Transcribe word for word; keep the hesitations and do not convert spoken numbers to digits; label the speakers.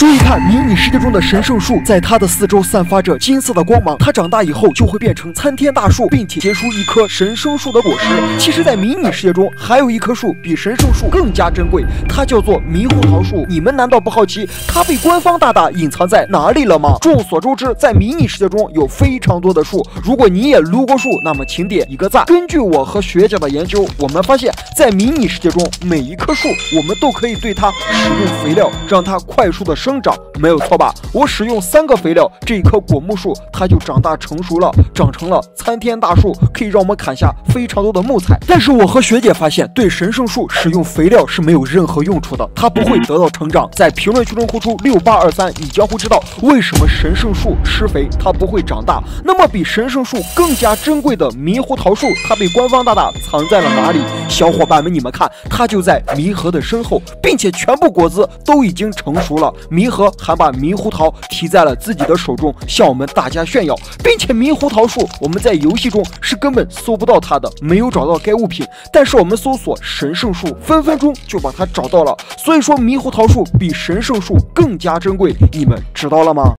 Speaker 1: 注意看，迷你世界中的神圣树在它的四周散发着金色的光芒，它长大以后就会变成参天大树，并且结出一棵神圣树的果实。其实，在迷你世界中还有一棵树比神圣树更加珍贵，它叫做猕猴桃树。你们难道不好奇它被官方大大隐藏在哪里了吗？众所周知，在迷你世界中有非常多的树，如果你也撸过树，那么请点一个赞。根据我和学姐的研究，我们发现，在迷你世界中，每一棵树我们都可以对它使用肥料，让它快速的生长，没有错吧？我使用三个肥料，这一棵果木树它就长大成熟了，长成了参天大树，可以让我们砍下非常多的木材。但是我和学姐发现，对神圣树使用肥料是没有任何用处的，它不会得到成长。在评论区中呼出六八二三，你将会知道为什么神圣树施肥它不会长大。那么比神圣树更加珍贵的猕猴桃树，它被官方大大藏在了哪里？小伙伴们，你们看，它就在弥合的身后，并且全部果子都已经成熟了。弥合还把猕猴桃提在了自己的手中，向我们大家炫耀，并且猕猴桃树我们在游戏中是根本搜不到它的，没有找到该物品，但是我们搜索神圣树，分分钟就把它找到了。所以说猕猴桃树比神圣树更加珍贵，你们知道了吗？